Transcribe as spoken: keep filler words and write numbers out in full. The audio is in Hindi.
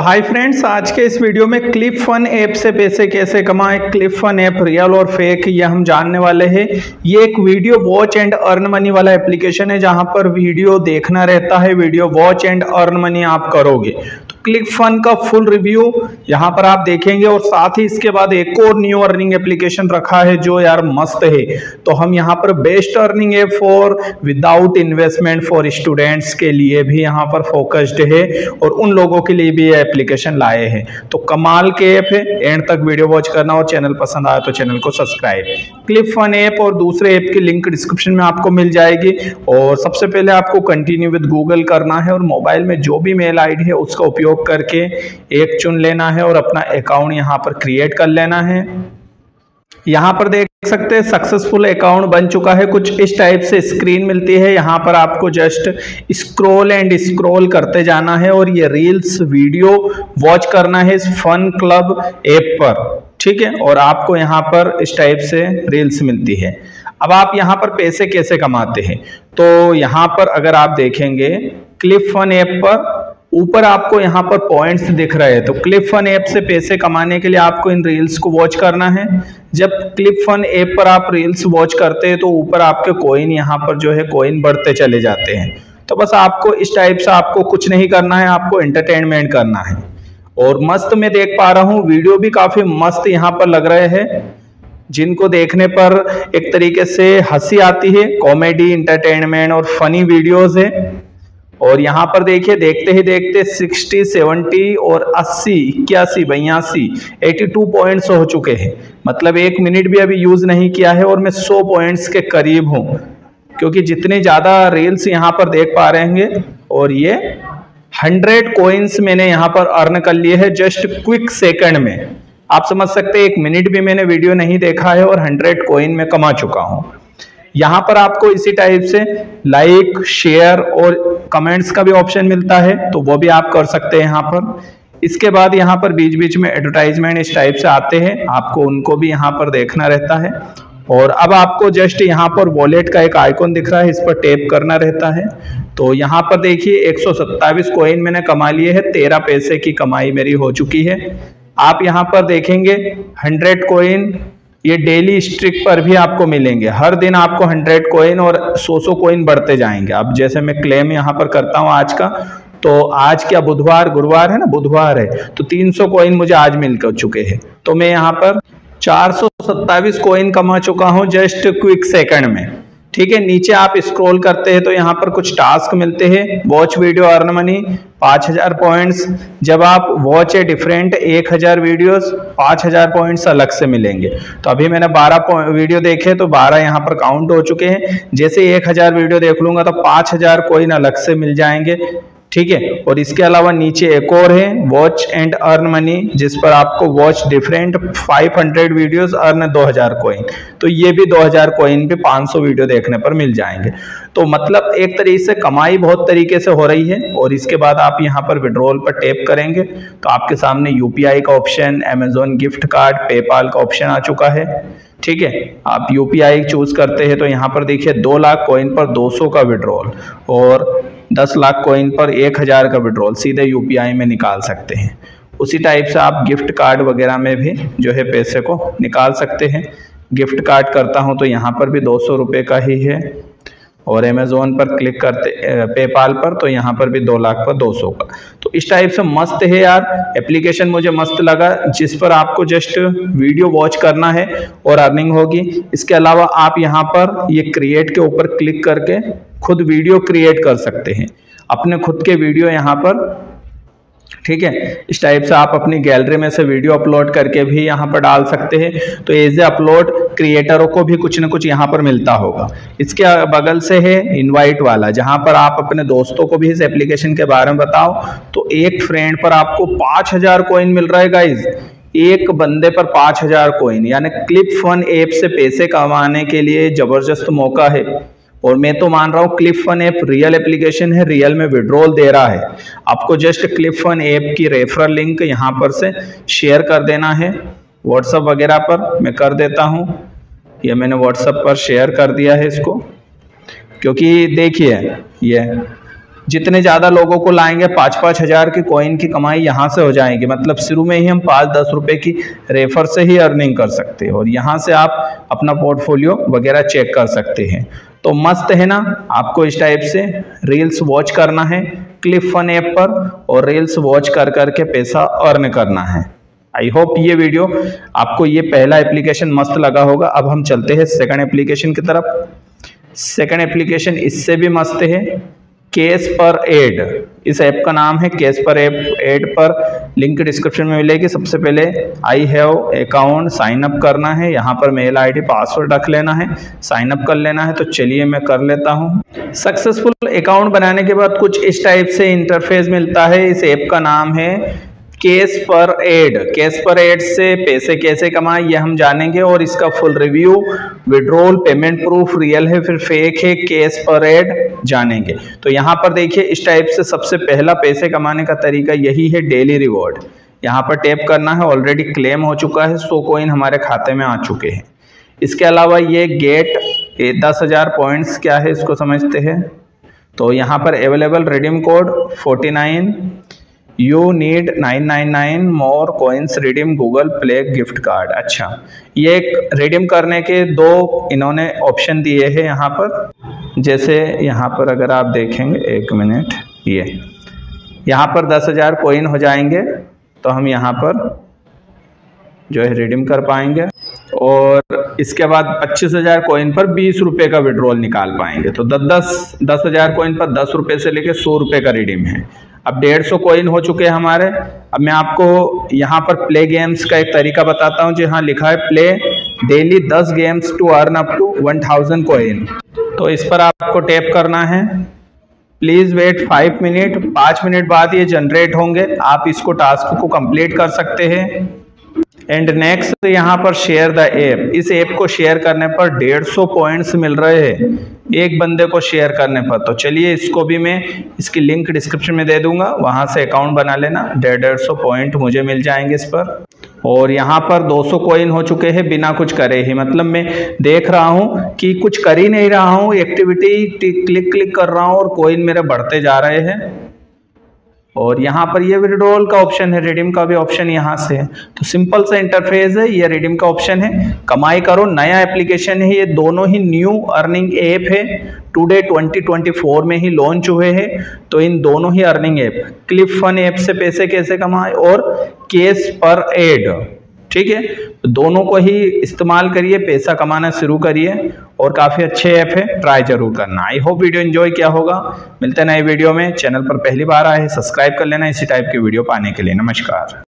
हाय फ्रेंड्स, आज के इस वीडियो में क्लिप फन ऐप से पैसे कैसे कमाएं। क्लिप फन ऐप रियल और फेक ये हम जानने वाले हैं। ये एक video watch and earn money वाला एप्लीकेशन है जहां पर वीडियो देखना रहता है, video watch and earn money आप करोगे। तो क्लिप फन का फुल रिव्यू यहां पर आप देखेंगे और साथ ही इसके बाद एक और न्यू अर्निंग एप्लीकेशन रखा है जो यार मस्त है। तो हम यहां पर best earning app for without investment for students के लिए भी यहां पर फोकस्ड है और उन लोगों के लिए भी एप्लीकेशन लाए हैं। तो कमाल के ऐप है, एंड तक वीडियो वॉच करना और चैनल पसंद आया तो चैनल को सब्सक्राइब। क्लिप फन ऐप और दूसरे ऐप की लिंक डिस्क्रिप्शन में आपको मिल जाएगी। और सबसे पहले आपको कंटिन्यू विद गूगल करना है और मोबाइल में जो भी मेल आईडी है उसका उपयोग करके एक चुन लेना है और अपना अकाउंट यहां पर क्रिएट कर लेना है। यहां पर देख सकते हैं सक्सेसफुल अकाउंट बन चुका है। कुछ इस टाइप से स्क्रीन मिलती है। यहां पर आपको जस्ट स्क्रॉल एंड स्क्रॉल करते जाना है और ये रील्स वीडियो वॉच करना है इस फन क्लब ऐप पर, ठीक है। और आपको यहां पर इस टाइप से रील्स मिलती है। अब आप यहां पर पैसे कैसे कमाते हैं, तो यहां पर अगर आप देखेंगे क्लिप फन ऐप पर ऊपर आपको यहाँ पर पॉइंट्स दिख रहे हैं। तो क्लिप फन ऐप से पैसे कमाने के लिए आपको इन रील्स को वॉच करना है। जब क्लिप फन ऐप पर आप रील्स वॉच करते हैं तो ऊपर आपके कॉइन यहाँ पर जो है कॉइन बढ़ते चले जाते हैं। तो बस आपको इस टाइप से आपको कुछ नहीं करना है, आपको एंटरटेनमेंट करना है। और मस्त मैं देख पा रहा हूँ वीडियो भी काफी मस्त यहाँ पर लग रहे हैं जिनको देखने पर एक तरीके से हंसी आती है। कॉमेडी, एंटरटेनमेंट और फनी वीडियोज है। और यहाँ पर देखिए देखते ही देखते साठ, सत्तर और अस्सी, इक्यासी, बयासी, बयासी पॉइंट्स हो चुके हैं। मतलब एक मिनट भी अभी यूज नहीं किया है और मैं सौ पॉइंट्स के करीब हूँ, क्योंकि जितने ज्यादा रील्स यहाँ पर देख पा रहे हैं। और ये हंड्रेड कॉइन्स मैंने यहाँ पर अर्न कर लिए है जस्ट क्विक सेकंड में। आप समझ सकते हैं एक मिनट भी मैंने वीडियो नहीं देखा है और हंड्रेड कॉइन में कमा चुका हूँ। यहाँ पर आपको इसी टाइप से लाइक, शेयर और कमेंट्स का भी ऑप्शन मिलता है, तो वो भी आप कर सकते हैं यहाँ पर। इसके बाद यहाँ पर बीच बीच में एडवर्टाइजमेंट इस टाइप से आते हैं, आपको उनको भी यहाँ पर देखना रहता है। और अब आपको जस्ट यहाँ पर वॉलेट का एक आइकॉन दिख रहा है, इस पर टैप करना रहता है। तो यहाँ पर देखिए एक सौ सत्ताईस कॉइन मैंने कमा लिए है, तेरह पैसे की कमाई मेरी हो चुकी है। आप यहाँ पर देखेंगे हंड्रेड कॉइन ये डेली स्ट्रिक पर भी आपको मिलेंगे। हर दिन आपको हंड्रेड कॉइन और सौ सौ कॉइन बढ़ते जाएंगे। अब जैसे मैं क्लेम यहाँ पर करता हूँ आज का, तो आज क्या बुधवार, गुरुवार है ना, बुधवार है, तो तीन सौ कॉइन मुझे आज मिल कर चुके हैं। तो मैं यहाँ पर चार सौ सत्ताईस कॉइन कमा चुका हूँ जस्ट क्विक सेकंड में, ठीक है। नीचे आप स्क्रॉल करते हैं तो यहाँ पर कुछ टास्क मिलते हैं। वॉच वीडियो अर्न मनी पाँच हजार पॉइंट्स। जब आप वॉच ए डिफरेंट एक हजार वीडियोस, पाँच हजार पॉइंट्स अलग से मिलेंगे। तो अभी मैंने बारह वीडियो देखे तो बारह यहाँ पर काउंट हो चुके हैं। जैसे एक हजार वीडियो देख लूंगा तो पाँच हजार कॉइन अलग से मिल जाएंगे, ठीक है। और इसके अलावा नीचे एक और है वॉच एंड अर्न मनी, जिस पर आपको वॉच डिफरेंट पाँच सौ वीडियोस अर्न दो हजार कॉइन। तो ये भी दो हजार कॉइन पे पाँच सौ वीडियो देखने पर मिल जाएंगे। तो मतलब एक तरीके से कमाई बहुत तरीके से हो रही है। और इसके बाद आप यहाँ पर विड्रॉल पर टैप करेंगे तो आपके सामने यूपीआई का option, Amazon gift card, PayPal का ऑप्शन आ चुका है, ठीक है। आप यूपीआई चूज करते हैं तो यहाँ पर देखिए दो लाख कॉइन पर दो सौ का विड्रॉल और दस लाख कॉइन पर एक हजार का विड्रॉल सीधे यूपीआई में निकाल सकते हैं। उसी टाइप से आप गिफ्ट कार्ड वगैरह में भी जो है पैसे को निकाल सकते हैं। गिफ्ट कार्ड करता हूं तो यहाँ पर भी दो सौ रुपये का ही है। और अमेजोन पर क्लिक करते, पेपाल पर, तो यहाँ पर भी दो लाख पर दो सौ का। तो इस टाइप से मस्त है यार एप्लीकेशन, मुझे मस्त लगा, जिस पर आपको जस्ट वीडियो वॉच करना है और अर्निंग होगी। इसके अलावा आप यहाँ पर ये क्रिएट के ऊपर क्लिक करके खुद वीडियो क्रिएट कर सकते हैं, अपने खुद के वीडियो यहाँ पर, ठीक है। इस टाइप से आप अपनी गैलरी में से वीडियो अपलोड करके भी यहाँ पर डाल सकते हैं। तो एज ए अपलोड क्रिएटरों को भी कुछ ना कुछ यहाँ पर मिलता होगा। इसके बगल से है इनवाइट वाला, जहाँ पर आप अपने दोस्तों को भी इस एप्लीकेशन के बारे में बताओ तो एक फ्रेंड पर आपको पाँच हजार कॉइन मिल रहा है गाइज। एक बंदे पर पाँच हजार कॉइन, यानी क्लिप फन ऐप से पैसे कमाने के लिए जबरदस्त मौका है। और मैं तो मान रहा हूँ Clip Fun app real application है, रियल में विड्रॉल दे रहा है। आपको जस्ट क्लिप फन ऐप की रेफरल लिंक यहाँ पर से शेयर कर देना है व्हाट्सएप वगैरह पर। मैं कर देता हूँ, ये मैंने व्हाट्सएप पर शेयर कर दिया है इसको, क्योंकि देखिए ये जितने ज़्यादा लोगों को लाएंगे पाँच पाँच हज़ार की कॉइन की कमाई यहाँ से हो जाएगी। मतलब शुरू में ही हम पाँच दस रुपए की रेफर से ही अर्निंग कर सकते हैं और यहाँ से आप अपना पोर्टफोलियो वगैरह चेक कर सकते हैं। तो मस्त है ना। आपको इस टाइप से रील्स वॉच करना है क्लिप फन ऐप पर और रील्स वॉच कर करके पैसा अर्न करना है। आई होप ये वीडियो आपको ये पहला एप्लीकेशन मस्त लगा होगा। अब हम चलते हैं सेकंड एप्लीकेशन की तरफ। सेकंड एप्लीकेशन इससे भी मस्त है, कैश पर एड। इस ऐप का नाम है कैश पर ऐप एड पर लिंक डिस्क्रिप्शन में मिलेगी। सबसे पहले I have account sign up करना है। यहाँ पर मेल आईडी पासवर्ड रख लेना है, साइन अप कर लेना है। तो चलिए मैं कर लेता हूँ। सक्सेसफुल अकाउंट बनाने के बाद कुछ इस टाइप से इंटरफेस मिलता है। इस ऐप का नाम है कैश पर एड। कैश पर एड से पैसे कैसे कमाएं ये हम जानेंगे और इसका full review, withdrawal, payment proof real है फिर फेक है, कैश पर एड जानेंगे। तो यहाँ पर देखिए इस टाइप से सबसे पहला पैसे कमाने का तरीका यही है, डेली रिवॉर्ड। यहाँ पर टैप करना है, ऑलरेडी क्लेम हो चुका है, सौ कॉइन हमारे खाते में आ चुके हैं। इसके अलावा ये गेट दस हजार पॉइंट्स क्या है इसको समझते हैं। तो यहाँ पर available redeem code forty nine, you need nine nine nine more coins redeem Google Play gift card. अच्छा, ये एक रिडीम करने के दो इन्होंने ऑप्शन दिए हैं यहाँ पर। जैसे यहाँ पर अगर आप देखेंगे, एक मिनट, ये यहाँ पर दस हजार कॉइन हो जाएंगे तो हम यहाँ पर जो है रिडीम कर पाएंगे और इसके बाद पच्चीस हजार कॉइन पर बीस रुपए का विड्रॉल निकाल पाएंगे। तो दस दस दस हजार कॉइन पर दस रुपए से लेके सौ रुपए का रिडीम है। अब डेढ़ सौ कॉइन हो चुके हैं हमारे। अब मैं आपको यहाँ पर प्ले गेम्स का एक तरीका बताता हूँ। जहाँ लिखा है प्ले डेली दस games to earn up to one thousand coin. तो इस पर आपको टैप करना है। Please wait five minute. पाँच मिनट बाद ये जनरेट होंगे। आप इसको टास्क को कंप्लीट कर सकते हैं। एंड नेक्स्ट यहाँ पर शेयर द ऐप। इस ऐप को शेयर करने पर डेढ़ सौ पॉइंट्स मिल रहे हैं एक बंदे को शेयर करने पर। तो चलिए इसको भी मैं इसकी लिंक डिस्क्रिप्शन में दे दूंगा, वहां से अकाउंट बना लेना। डेढ़ डेढ़ सौ पॉइंट मुझे मिल जाएंगे इस पर। और यहाँ पर दो सौ कॉइन हो चुके हैं बिना कुछ करे ही। मतलब मैं देख रहा हूँ कि कुछ कर ही नहीं रहा हूँ, एक्टिविटी क्लिक क्लिक कर रहा हूँ और कॉइन मेरे बढ़ते जा रहे हैं। और यहाँ पर ये विड्रॉल का ऑप्शन है, रिडीम का भी ऑप्शन यहाँ से है। तो सिंपल सा इंटरफेस है, ये रिडीम का ऑप्शन है। कमाई करो, नया एप्लीकेशन है ये, दोनों ही न्यू अर्निंग ऐप है। टुडे ट्वेंटी ट्वेंटी फोर में ही लॉन्च हुए हैं। तो इन दोनों ही earning app, Clip Fun app से पैसे कैसे कमाए और कैश पर एड, ठीक है, तो दोनों को ही इस्तेमाल करिए, पैसा कमाना शुरू करिए और काफ़ी अच्छे ऐप है, ट्राई जरूर करना। आई होप वीडियो एंजॉय किया होगा। मिलते हैं नए वीडियो में। चैनल पर पहली बार आए सब्सक्राइब कर लेना इसी टाइप की वीडियो पाने के लिए। नमस्कार।